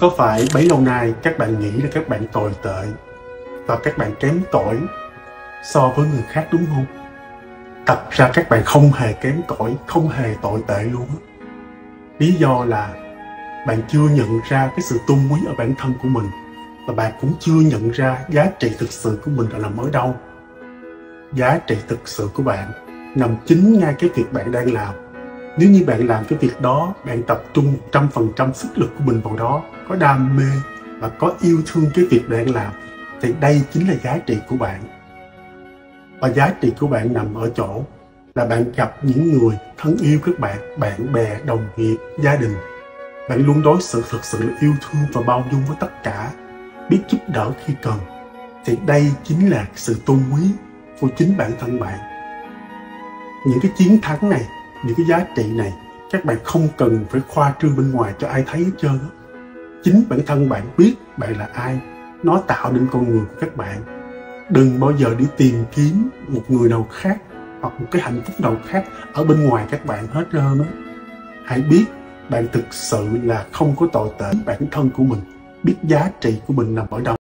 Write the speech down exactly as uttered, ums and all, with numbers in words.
Có phải bấy lâu nay các bạn nghĩ là các bạn tồi tệ và các bạn kém cỏi so với người khác đúng không? Thật ra các bạn không hề kém cỏi, không hề tồi tệ luôn. Lý do là bạn chưa nhận ra cái sự tôn quý ở bản thân của mình, và bạn cũng chưa nhận ra giá trị thực sự của mình là nằm ở đâu. Giá trị thực sự của bạn nằm chính ngay cái việc bạn đang làm. Nếu như bạn làm cái việc đó, bạn tập trung một trăm phần trăm sức lực của mình vào đó, có đam mê và có yêu thương cái việc bạn làm, thì đây chính là giá trị của bạn. Và giá trị của bạn nằm ở chỗ là bạn gặp những người thân yêu các bạn, bạn bè, đồng nghiệp, gia đình. Bạn luôn đối xử thực sự là yêu thương và bao dung với tất cả, biết giúp đỡ khi cần. Thì đây chính là sự tôn quý của chính bản thân bạn. Những cái chiến thắng này, những cái giá trị này, các bạn không cần phải khoa trương bên ngoài cho ai thấy hết trơn. Chính bản thân bạn biết bạn là ai, nó tạo nên con người của các bạn. Đừng bao giờ đi tìm kiếm một người nào khác hoặc một cái hạnh phúc nào khác ở bên ngoài các bạn hết trơn á. Hãy biết bạn thực sự là không có tồi tệ, bản thân của mình biết giá trị của mình nằm ở đâu.